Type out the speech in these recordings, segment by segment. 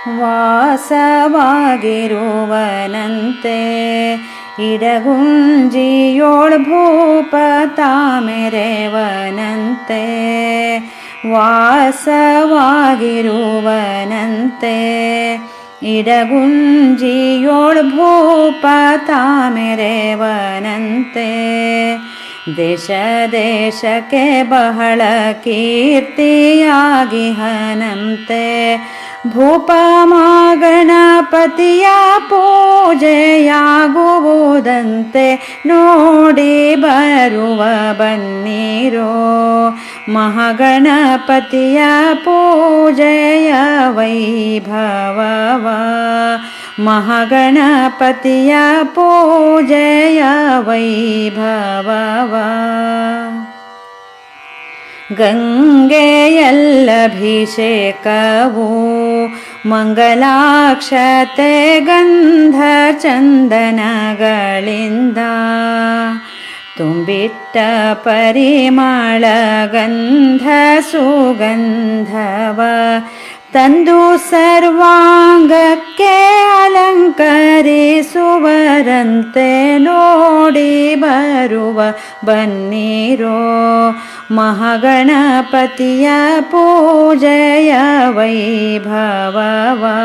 ವಾಸವಾಗಿರುವನಂತೆ ಇಡಗುಂಜಿಯೋಳ್ ಭೂಪ ತಾಮೆರೆವನಂತೆ ವಾಸವಾಗಿರುವನಂತೆ ಇಡಗುಂಜಿಯೋಳ್ ಭೂಪ ತಾಮೆರೆವನಂತೆ ದೇಶ ದೇಶಕ್ಕೆ ಬಹಳ ಕೀರ್ತಿಯಾಗಿಹನಂತೆ ಭೂಪ ಗಣಪತಿಯ ಪೂಜೆಯಾಗುವುದಂತೆ ನೋಡಿ ಬರುವ ಬನ್ನಿರೋ ಮಹಾಗಣಪತಿಯ ಪೂಜೆಯ ವೈಭವವ ಮಹಾಗಣಪತಿಯ ಪೂಜೆಯ ವೈಭವವ ಗಂಗೆಯಲ್ಲಭಿಷೇಕವು ಮಂಗಲಾಕ್ಷತೆ ಗಂಧ ಚಂದನಗಳಿಂದ ತುಂಬಿಟ್ಟ ಪರಿಮಳ ಗಂಧ ಸುಗಂಧವ ತಂದು ಸರ್ವಾಂಗಕ್ಕೆ ಅಲಂಕರಿಸುವರಂತೆ ನೋಡಿ ಬರುವ ಬನ್ನಿರೋ ಮಹಾಗಣಪತಿಯ ಪೂಜೆಯ ವೈಭವವ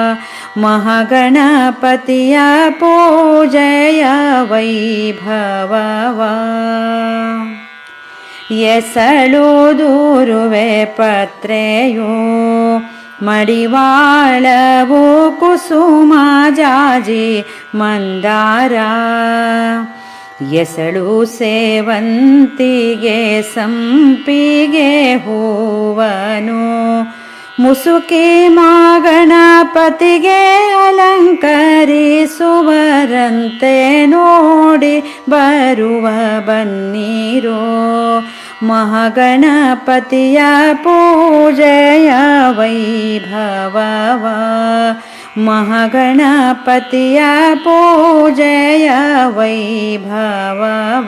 ಮಹಾಗಣಪತಿಯ ಪೂಜೆಯ ವೈಭವವ ಎಸಳುದೂರುವೆ ಪತ್ರೆಯೋ ಮಡಿವಾಳವು ಕುಸುಮ ಜಾಜಿ ಮಂದಾರ ಎಸಳು ಸೇವಂತಿಗೆ ಸಂಪಿಗೆ ಹೂವನು ಮುಸುಕಿ ಗಣಪತಿಗೆ ಅಲಂಕರಿಸುವರಂತೆ ನೋಡಿ ಬರುವ ಬನ್ನಿರೋ ಮಹಾಗಣಪತಿಯ ಪೂಜೆಯ ವೈಭವವ ಮಹಾಗಣಪತಿಯ ಪೂಜೆಯ ವೈಭವವ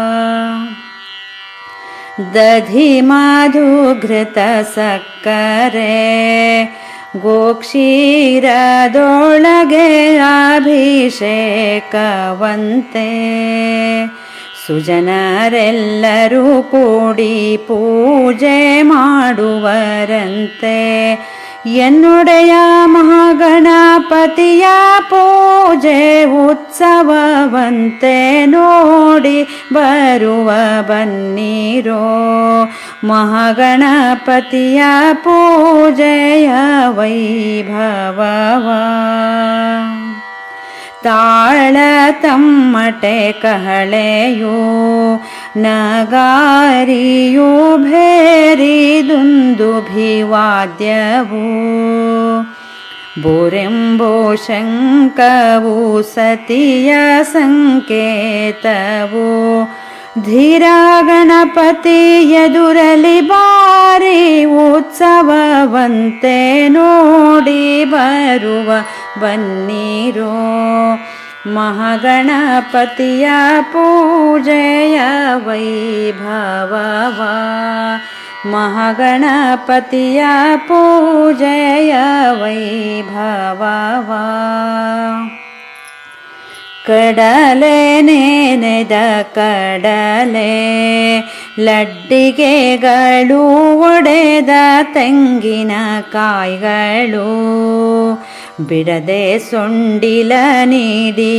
ದಧಿ ಮಧುಘೃತ ಸಕ್ಕರೆ ಗೋಕ್ಷೀರದೊಳಗೆ ಅಭಿಷೇಕವಂತೆ ಸುಜನರೆಲ್ಲರೂ ಕೂಡಿ ಪೂಜೆ ಮಾಡುವರಂತೆ ಎನ್ನುಡೆಯ ಮಹಾಗಣಪತಿಯ ಪೂಜೆ ಉತ್ಸವವಂತೆ ನೋಡಿ ಬರುವ ಬನ್ನಿರೋ ಮಹಾಗಣಪತಿಯ ಪೂಜೆಯ ವೈಭವವ ತಾಳ ತಮ್ಮಟೆ ಕಹಳೆಯೋ ನಗಾರಿಯೋ ಭೇರಿ ದುಂದುಭಿವಾದ್ಯವೋ ಬೋರೆಂಬೋ ಶಂಕವು ಸತಿಯ ಸಂಕೇತವೋ ಧೀರ ಗಣಪತಿ ಎದುರಲಿ ಬಾರಿ ಉತ್ಸವವಂತೆ ನೋಡಿ ಬರುವ ಬನ್ನಿರೋ ಮಹಾಗಣಪತಿಯ ಪೂಜೆಯ ವೈಭವವ ಮಹಾಗಣಪತಿಯ ಪೂಜೆಯ ವೈಭವವ ಕಡಲೆ ನೆನೆದ ಕಡಲೆ ಲಡ್ಡಿಗೆಗಳು ಒಡೆದ ತೆಂಗಿನ ಕಾಯಿಗಳು ಬಿಡದೆ ಸೊಂಡಿಲ ನೀಡಿ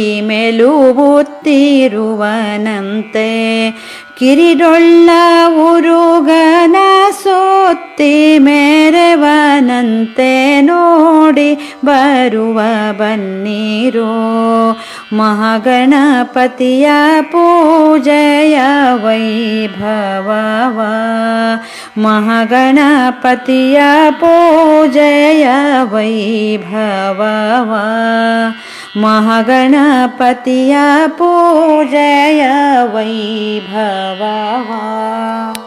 ಮೆಲುಬುತ್ತಿರುವನಂತೆ ಕಿರಿಡೊಳ್ಳ ಉರುಗನ ಸುತ್ತಿ ಮೆರೆವನಂತೆ ನೋಡಿ ಬರುವ ಬನ್ನಿರೋ ಮಹಾಗಣಪತಿಯ ಪೂಜೆಯ ವೈಭವವ ಮಹಾಗಣಪತಿಯ ಪೂಜೆಯ ವೈಭವವ ಮಹಾಗಣಪತಿಯ ಪೂಜೆಯ ವೈಭವವ